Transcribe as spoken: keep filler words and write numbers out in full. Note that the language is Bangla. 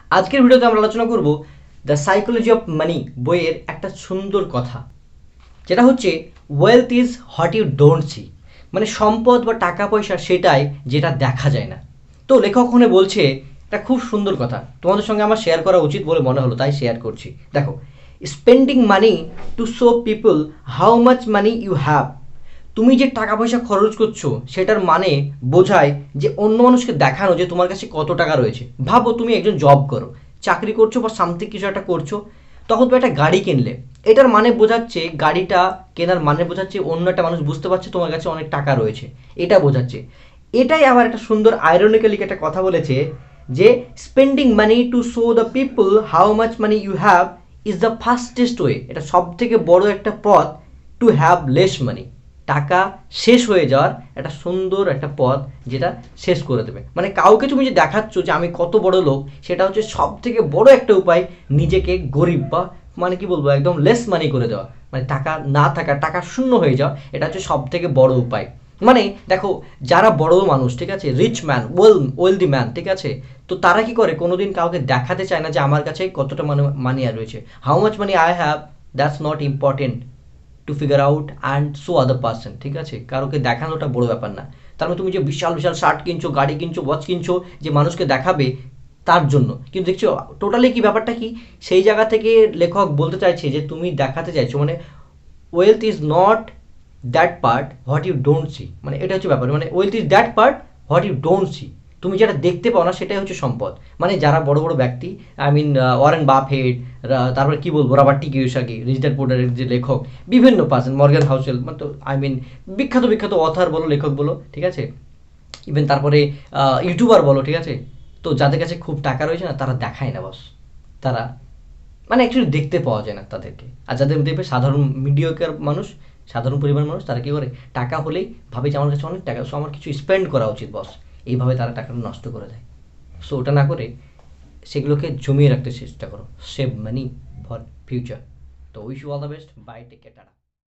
আজকের ভিডিওতে আমরা আলোচনা করব দ্য সাইকোলজি অফ মানি বইয়ের একটা সুন্দর কথা, যেটা হচ্ছে wealth is what you don't see. মানে সম্পদ বা টাকা পয়সা সেটাই যেটা দেখা যায় না। তো লেখক ওখানে বলছে এটা খুব সুন্দর কথা, তোমাদের সঙ্গে আমার শেয়ার করা উচিত বলে মনে হলো, তাই শেয়ার করছি। দেখো, spending money to show people how much money you have. তুমি যে টাকা পয়সা খরচ করছো সেটার মানে বোঝায় যে অন্য মানুষকে দেখানো যে তোমার কাছে কত টাকা রয়েছে। ভাবো তুমি একজন জব করো, চাকরি করছো বা সামথিং কিছু একটা করছো, তখন তুমি একটা গাড়ি কিনলে, এটার মানে বোঝাচ্ছে, গাড়িটা কেনার মানে বোঝাচ্ছে অন্য একটা মানুষ বুঝতে পারছে তোমার কাছে অনেক টাকা রয়েছে, এটা বোঝাচ্ছে। এটাই আবার একটা সুন্দর আইরনিক্যালি একটা কথা বলেছে যে spending money to show the people how much money you have is the fastest way. এটা সব থেকে বড় একটা পথ টু হ্যাভ লেস মানি। টাকা শেষ হয়ে যাওয়ার একটা সুন্দর একটা পথ যেটা শেষ করে দেবে। মানে কাউকে তুমি যে দেখাচ্ছ যে আমি কত বড় লোক, সেটা হচ্ছে সব থেকে বড় একটা উপায় নিজেকে গরিব বা মানে কি বলবো একদম লেস মানি করে দেওয়া, মানে টাকা না থাকা, টাকা শূন্য হয়ে যাওয়া, এটা হচ্ছে সব থেকে বড় উপায়। মানে দেখো, যারা বড় মানুষ, ঠিক আছে, rich man, well wealthy man, ঠিক আছে, তো তারা কি করে কোনোদিন কাউকে দেখাতে চায় না যে আমার কাছে কতটা মানে মানি আর রয়েছে। How much money I have, that's not important to figure out and show other person, ঠিক আছে, কারোকে দেখানোটা বড় ব্যাপার না। তার মানে তুমি যে বিশাল বিশাল শার্ট কিনছো, গাড়ি কিনছো, ওয়াচ কিনছো, যে মানুষকে দেখাবে তার জন্য, কিন্তু দেখছো টোটালি কি ব্যাপারটা কি, সেই জায়গা থেকে লেখক বলতে চাইছে যে তুমি দেখাতে চাইছো, মানে wealth is not that part what you don't see. মানে এটা হচ্ছে ব্যাপার, মানে wealth is that part what you don't see. তুমি যেটা দেখতে পাও না সেটাই হচ্ছে সম্পদ। মানে যারা বড় বড় ব্যক্তি, আই মিন ওয়ারেন বাফেট, তারপরে কি বলবো Robert T Kiyosaki, rich dad poor ড্যাডের যে লেখক, বিভিন্ন পার্সন, মর্গান হাউসেল, মানে তো আই মিন বিখ্যাত বিখ্যাত অথার বলো, লেখক বলো, ঠিক আছে, ইভেন তারপরে ইউটিউবার বলো, ঠিক আছে, তো যাদের কাছে খুব টাকা রয়েছে না তারা দেখায় না, বস তারা মানে অ্যাকচুয়ালি দেখতে পাওয়া যায় না তাদেরকে। আর যাদের দেখবে সাধারণ মিডিয়াকার মানুষ, সাধারণ পরিবার মানুষ, তারা কী করে, টাকা হলেই ভাবে যে আমার কাছে অনেক টাকা, সো আমার কিছু স্পেন্ড করা উচিত বস, এইভাবে তারা টাকাটা নষ্ট করে দেয়। সো ওটা না করে সেগুলোকে জমিয়ে রাখতে চেষ্টা করো, সেভ মানি ফর ফিউচার। তো wish you all the best, bye, take care, tata.